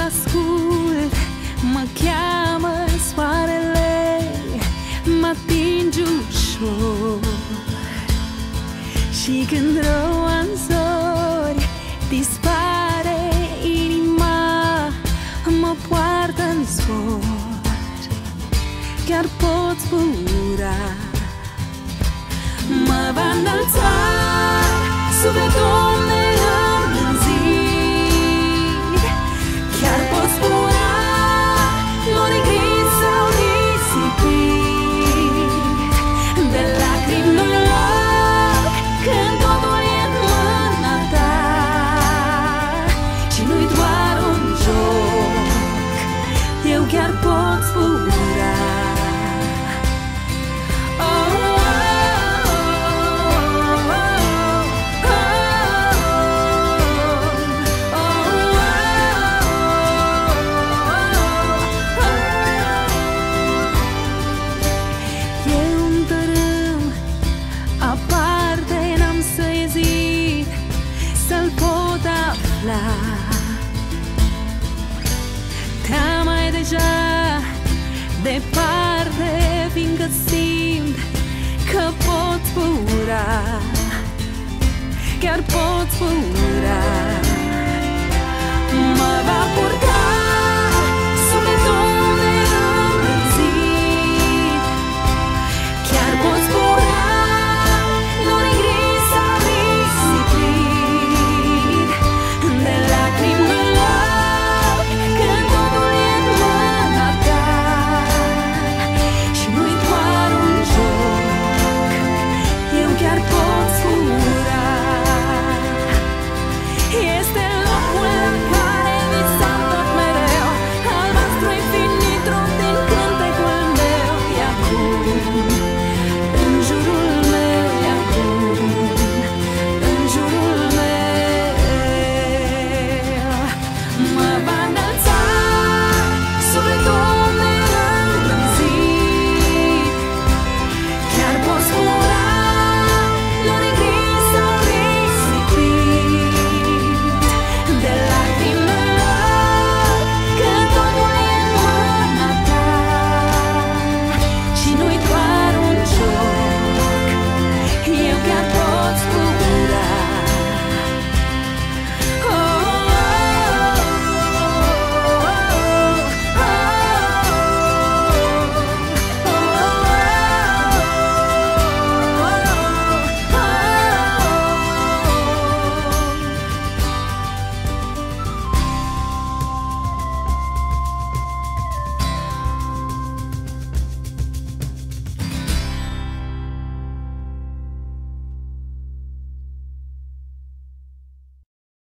ascult, mă cheamă soarele, mă atinge ușor. Și când roa în zori dispare inima, mă poartă în zbor, chiar pot zbura. Mă va înălța sufletul neînzid, chiar pot zbura nori gri sau risipit. De lacrimi nu-i loc când totul e în mâna ta, și nu-i doar un joc, eu chiar pot zbura. Teama-i deja departe, fiindcă simt că pot zbura, chiar pot zbura.